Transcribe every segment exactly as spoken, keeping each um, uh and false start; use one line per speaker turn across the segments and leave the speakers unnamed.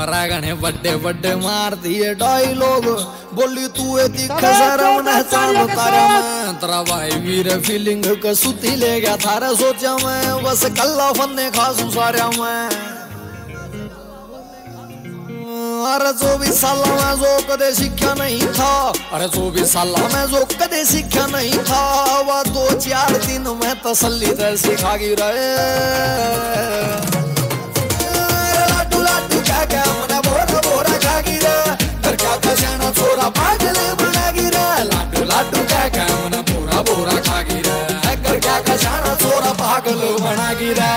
रे गणे बड्डे बड्डे मार दिए डायलॉग बोली तू ए दिखे शर्म न चालो तारा मैं तेरा भाई वीर फीलिंग का सुती ले गया थारा सोचा मैं बस कल्ला फन्ने खासू सारा मैं अरे चौबीस साल में जो कदे सीखा नहीं था अरे चौबीस साल में जो कदे सीखा नहीं था वह दो चार दिन में तसल्ली से सिखा गी रहे लाडू लाडू क्या क्या मना बोरा बोरा खा गी रे घर क्या कशाना छोरा पागल बना गी रे लाडू लाडू क्या क्या मना बोरा बोरा खा गी रे घर क्या कशाना छोरा पागल बना गी रे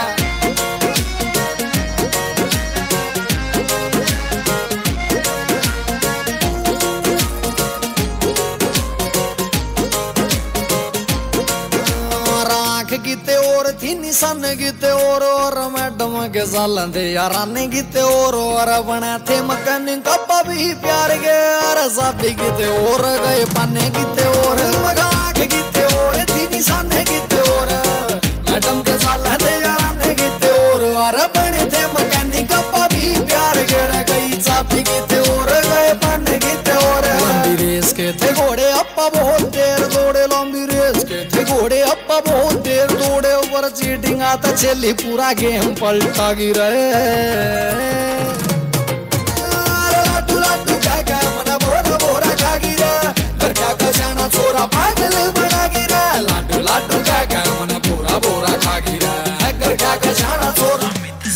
गीते और थी निशान गीते और और मैडम के सालन थे याराने गीते और और बना थे मकान कप्पा भी प्यार के अरे साथी गीते और गए पाने गीते और मगा के गीते और थी निशान गीते और मैडम के सालन थे याराने गीते और और बने थे मकान कप्पा भी प्यार के गई साथी गीते और गए पाने गीते और लंबी रेस के थे घोड़े अप्पा बहुत देर दौड़े लंबी रेस के थे घोड़े अप्पा बहुत देर दौड़े ऊपर चीटिंग आता चली पूरा गेम पलटा गिरे लाडू लाडू क्या क्या मना बोरा बोरा खा गिरा घर क्या कशाना छोरा पागल बना गिरा लाडू लाडू क्या क्या मना बोरा बोरा खा गिरा घर क्या कशाना छोरा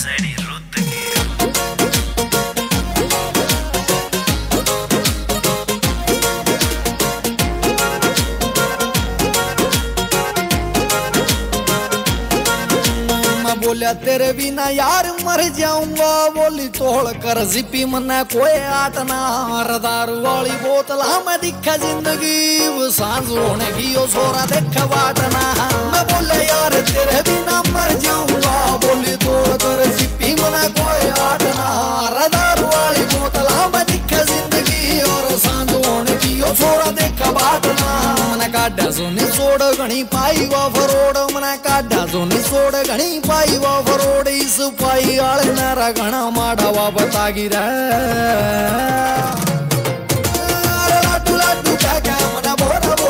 बोलिया तेरे बिना यार मर जाऊंगा बोली तोड़ कर जिपी मना कोई आटना दारू वाली बोतल हमें दिखा जिंदगी वो सांझ होने की ओ सोरा देखा बाटना मैं बोले यार तेरे बिना मर जाऊंगा बोली तोड़ कर जिपी मना कोई आटना दारू वाली बोतल हमें दिखा जिंदगी और सांझ होने की ओ सोरा देखा बाटना मना काढ़ा सोनी सोड़ घनी पाई वा फरोड़ मना काढ़ा सोनी सोड़ घनी पाई वा फरोड़ इस पाई आले नारा घना माड़ा वा बता गिरा लाडू लाडू क्या क्या मना बोरा